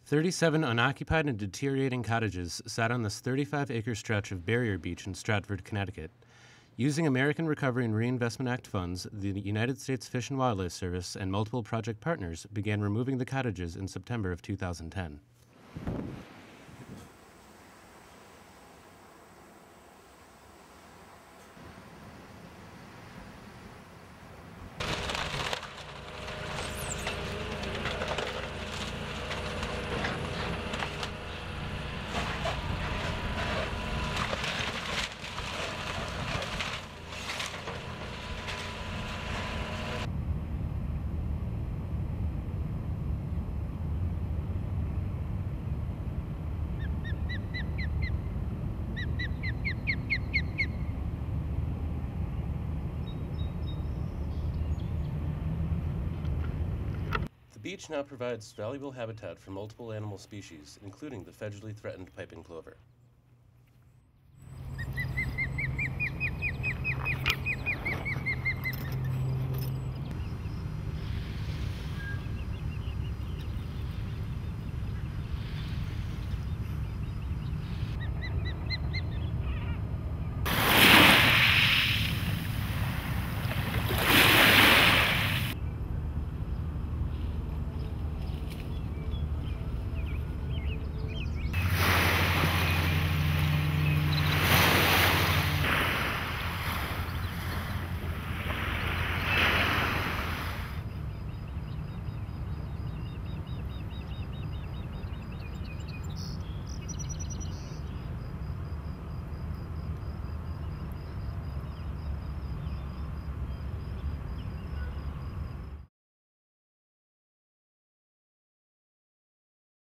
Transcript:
37 unoccupied and deteriorating cottages sat on this 35-acre stretch of barrier beach in Stratford, Connecticut. Using American Recovery and Reinvestment Act funds, the United States Fish and Wildlife Service and multiple project partners began removing the cottages in September of 2010. The beach now provides valuable habitat for multiple animal species, including the federally threatened piping plover.